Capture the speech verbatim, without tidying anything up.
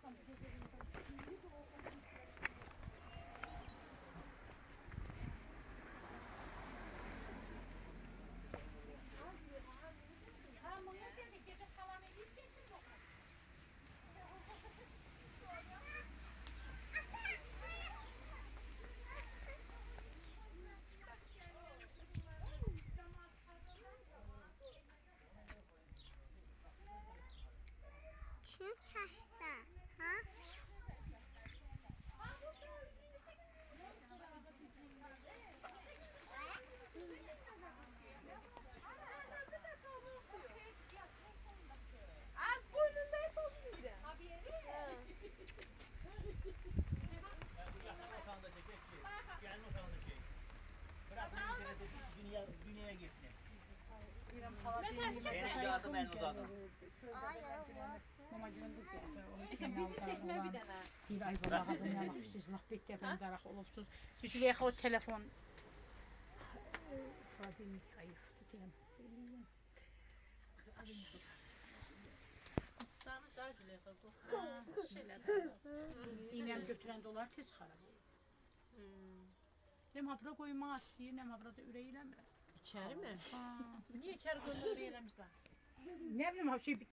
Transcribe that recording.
Kim çəksən, hə? Az boynunda hep olmuyor. Haberi? Gelme otağında çekek ki. Gelme otağında çek. Bırak bunu dünya, dünyaya geçsin. Benim yardım en uzadım. İşte bizi çekme bir tane. Deyir, ay valla qadın yanaqsınız, laf bir dəfən daraq olubsuz. Düşülək o telefon. Xadimlik ayıfdı deyəm. Danış az Züleyxa. İynəm götürəndə onlar tez xarab olur. Hem habra qoymaq istəyir, hem habra da ürək eləmirəm. İçəri mi? Niye içəri qoymaq ürək eləmirsən? Nə bilim, şey